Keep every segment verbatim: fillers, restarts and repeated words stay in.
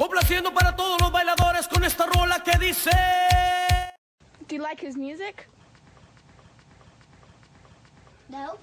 Complaciendo para todos los bailadores con esta rola que dice. Do you like his music? No.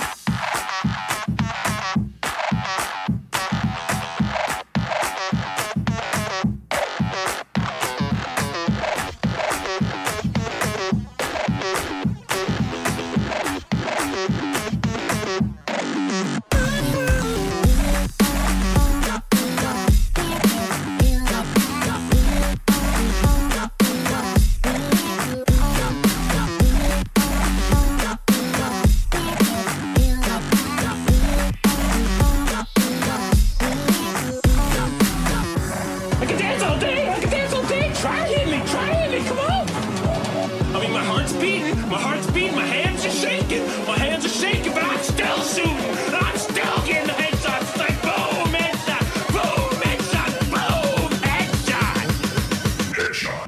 My heart's beating, my hands are shaking, my hands are shaking, but I'm still shooting, I'm still getting the headshots. It's like boom, headshot, boom, headshot, boom, headshot. Headshot.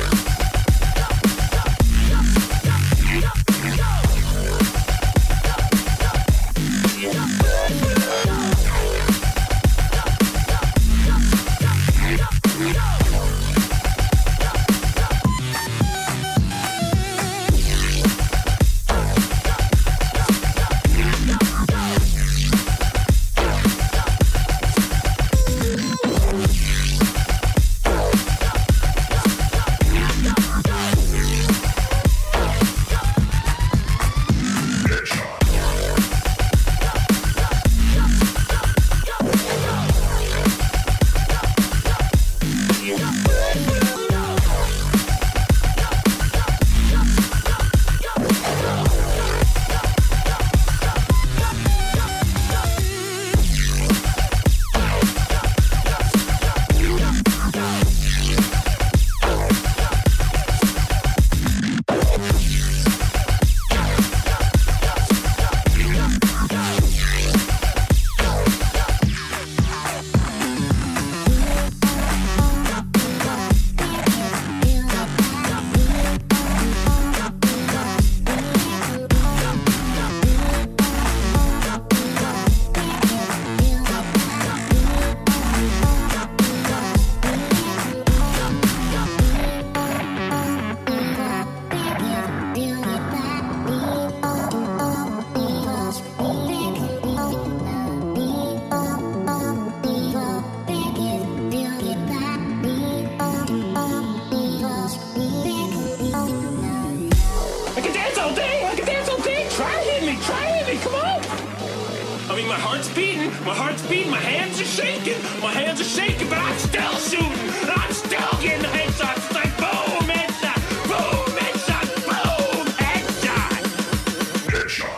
My heart's beating, my heart's beating, my hands are shaking, my hands are shaking, but I'm still shooting, I'm still getting the headshots. It's like boom, headshot, boom, headshot, boom, headshot. Headshot.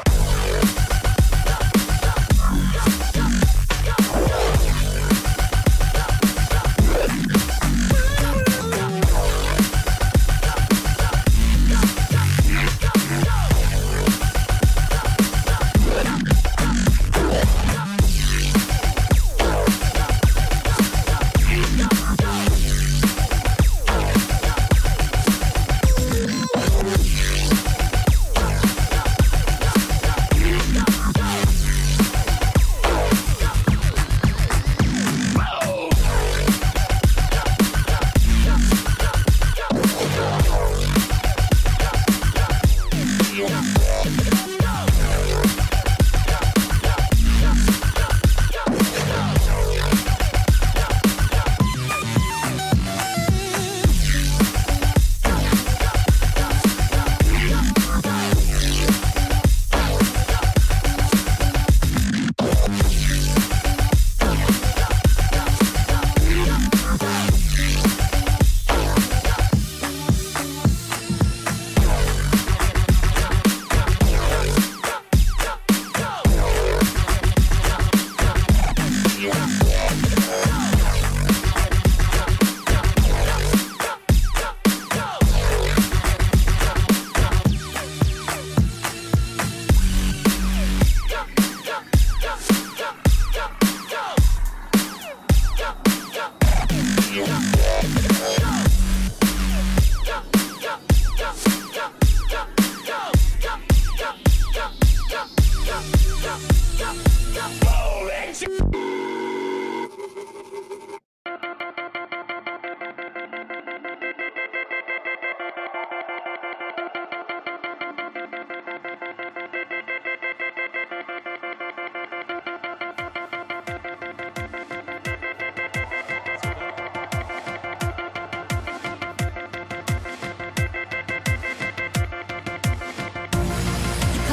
Oh,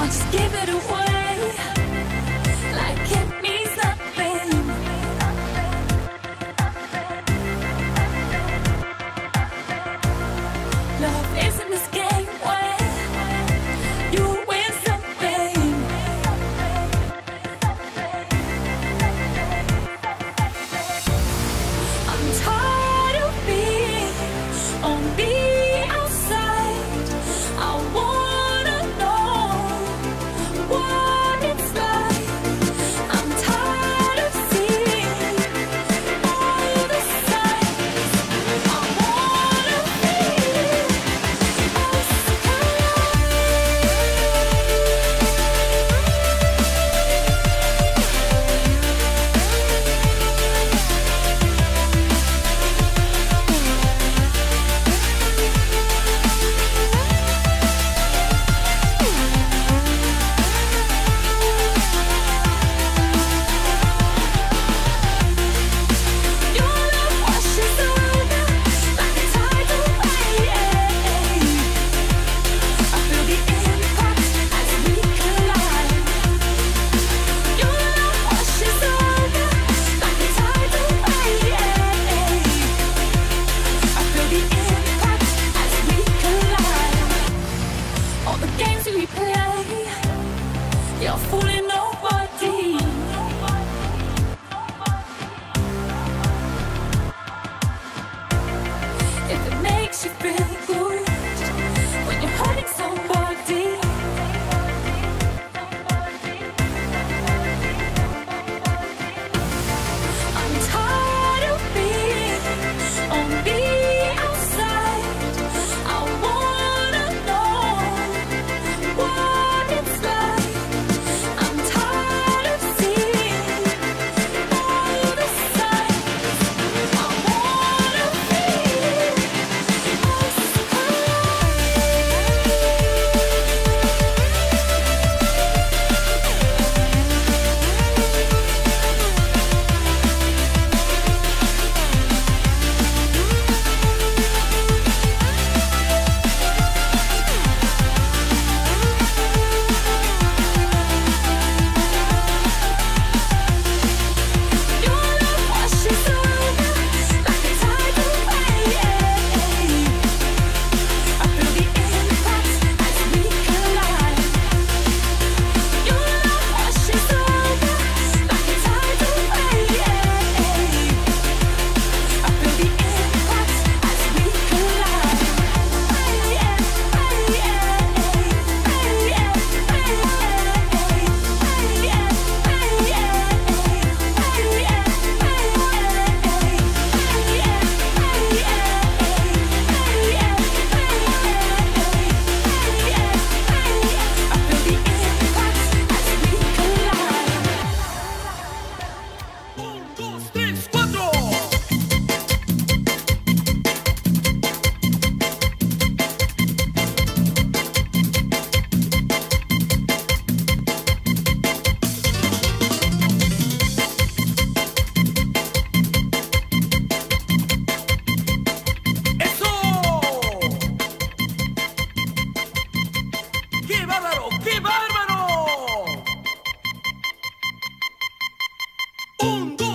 just give it away like it means nothing. Love isn't this game where you win something. I'm tired of being on the outside. I wanna know what it's like. I'm tired of seeing all the signs. I wanna feel us your love washes over like a tidal wave. I feel the impact as we collide. Your love washes over like a tidal wave. I feel the impact as we collide. All the games we play, you're fooling nobody. If it makes you feel good when you're hurting somebody, I'm tired of being on the outside. I wanna know what it's like. I'm tired of seeing all the signs. I wanna feel us Your love washes over like a tidal wave. I feel the impact as we collide. Your love washes over like a tidal wave. I feel the impact as we collide. Un, dos, tres, cuatro. ¡Eso! ¡Qué bárbaro! ¡Qué bárbaro! Un, dos.